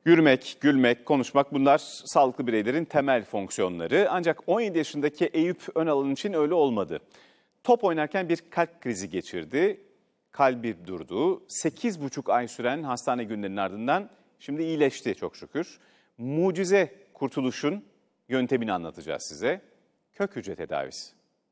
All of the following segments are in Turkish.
Yürümek, gülmek, konuşmak bunlar sağlıklı bireylerin temel fonksiyonları. Ancak 17 yaşındaki Eyüp Önalan için öyle olmadı. Top oynarken bir kalp krizi geçirdi. Kalbi durdu. 8,5 ay süren hastane günlerinin ardından şimdi iyileşti çok şükür. Mucize kurtuluşun yöntemini anlatacağız size. Kök hücre tedavisi.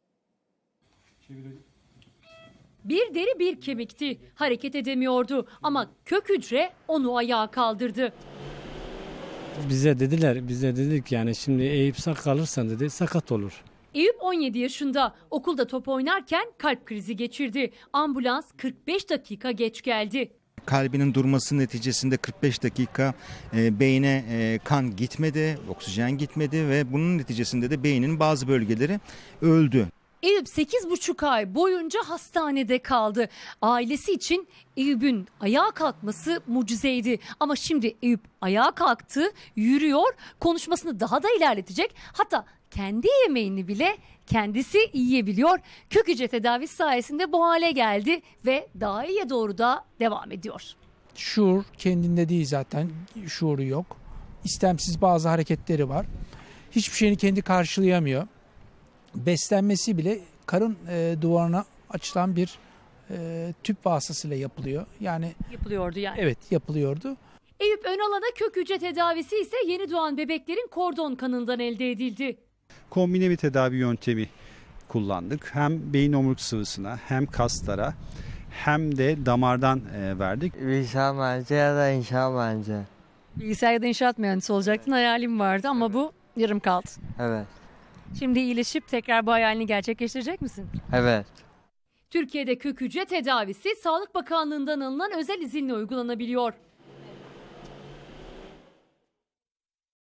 Bir deri bir kemikti. Hareket edemiyordu ama kök hücre onu ayağa kaldırdı. Biz de dedik yani şimdi Eyüp kalırsan dedi sakat olur. Eyüp 17 yaşında, okulda top oynarken kalp krizi geçirdi. Ambulans 45 dakika geç geldi. Kalbinin durması neticesinde 45 dakika beyne kan gitmedi, oksijen gitmedi ve bunun neticesinde de beynin bazı bölgeleri öldü. Eyüp 8,5 ay boyunca hastanede kaldı. Ailesi için Eyüp'ün ayağa kalkması mucizeydi. Ama şimdi Eyüp ayağa kalktı, yürüyor, konuşmasını daha da ilerletecek. Hatta kendi yemeğini bile kendisi yiyebiliyor. Kök hücre tedavisi sayesinde bu hale geldi ve daha iyiye doğru da devam ediyor. Şuur kendinde değil zaten, şuuru yok. İstemsiz bazı hareketleri var. Hiçbir şeyini kendi karşılayamıyor. Beslenmesi bile karın duvarına açılan bir tüp vasıtasıyla yapılıyor. Yapılıyordu yani. Evet, yapılıyordu. Eyüp Önalan'a kök hücre tedavisi ise yeni doğan bebeklerin kordon kanından elde edildi. Kombine bir tedavi yöntemi kullandık. Hem beyin omuruk sıvısına hem kaslara hem de damardan verdik. Bilgisayar mühendisi ya da inşaat mühendisi. Bilgisayar ya da inşaat mühendisi olacaktın, hayalim vardı ama bu yarım kaldı. Evet. Şimdi iyileşip tekrar bu hayalini gerçekleştirecek misin? Evet. Türkiye'de kök hücre tedavisi Sağlık Bakanlığı'ndan alınan özel izinle uygulanabiliyor.